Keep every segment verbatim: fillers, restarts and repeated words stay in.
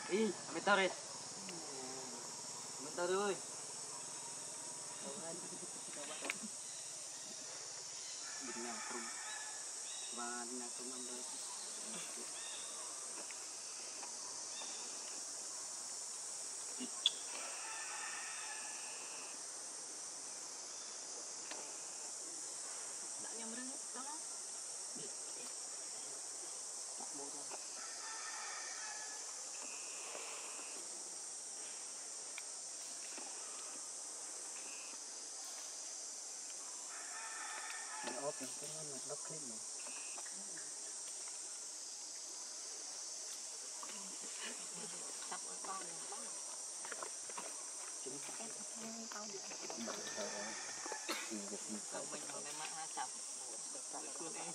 Ih, bentar deh. Bentar dulu. Bina trum. Bina trum ambil. Nak yang berani, dah. Tak boleh. Ốp những cái mặt đất lên này. Tập ở con này đó. Chúng em không con được. Bạn thở ơi. Thì việc gì tao mình còn đem mạng hai tập. Được tập luôn em.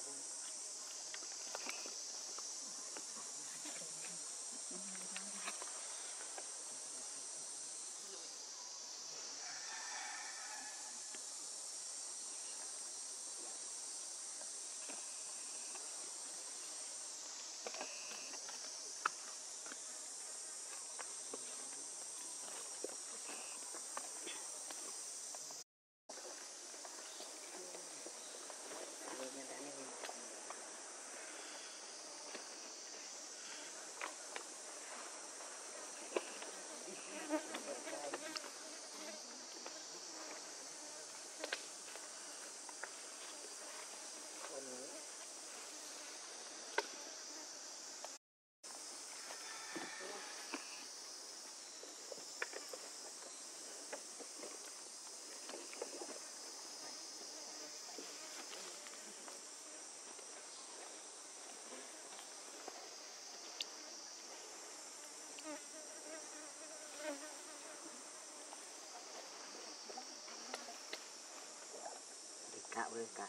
Cạo lên cạo.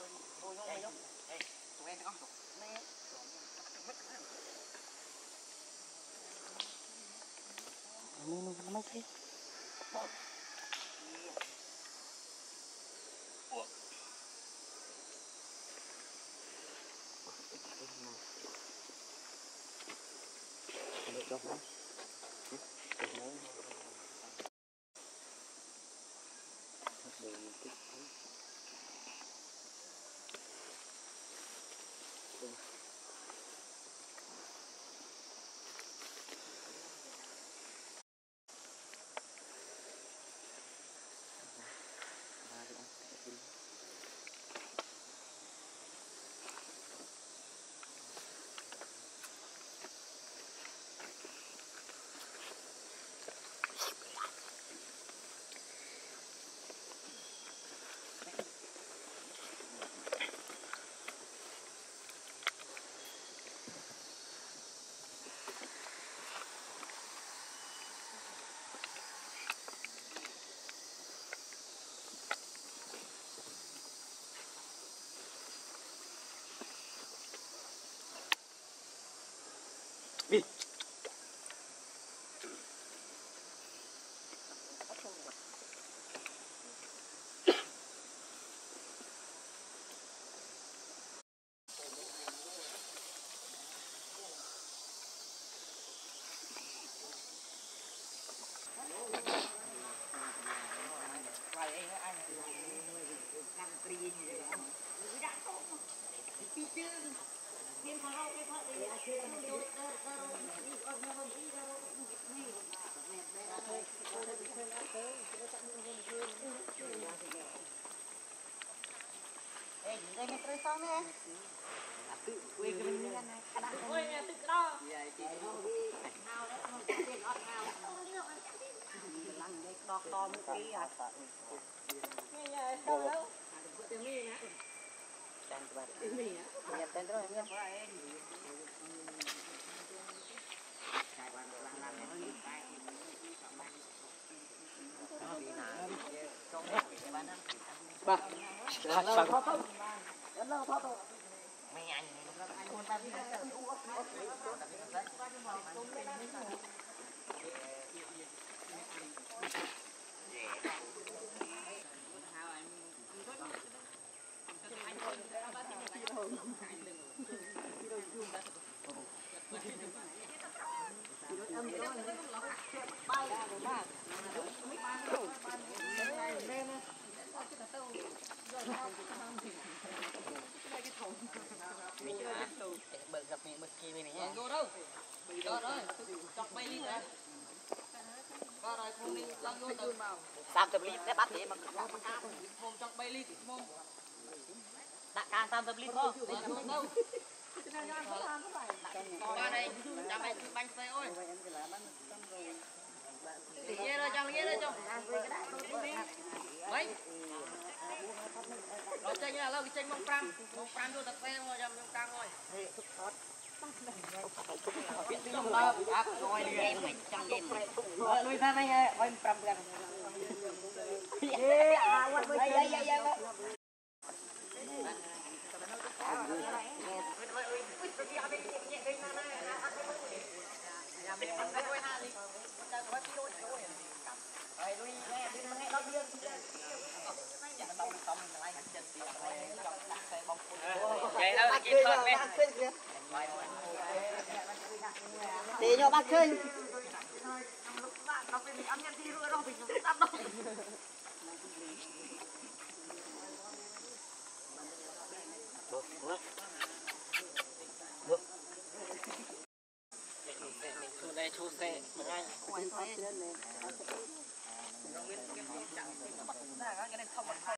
Nó nó mấy thế. Được không? Đi. Eh, jangan terus sana eh. Atu, kue kemenyan eh. Kue atu kau. Iya, itu. Nào đấy, mau tiền ọt nào. Lăng đấy, to to một tí à. Nghe nhà đâu đâu. Tiền mi hả? Tiền mi hả? Tiền tiền rồi em nhá. Ba, sao không? Đâu thôi thôi. Mày anh con ta đi Sam tập lít để bắt thế mà mồm trong bay lít mồm đại ca Sam tập lít thôi qua đây chạm bánh bánh xe ơi nghe rồi chồng nghe rồi chồng mấy rồi chơi nha lâu cái chơi mông pram mông pram vô tập xe rồi chồng mông pram rồi biết trong đó ác rồi game mày trong game mày lui ra đây ơi pram pram ê à quay đây đây đây đây để cho bác chơi Look, look.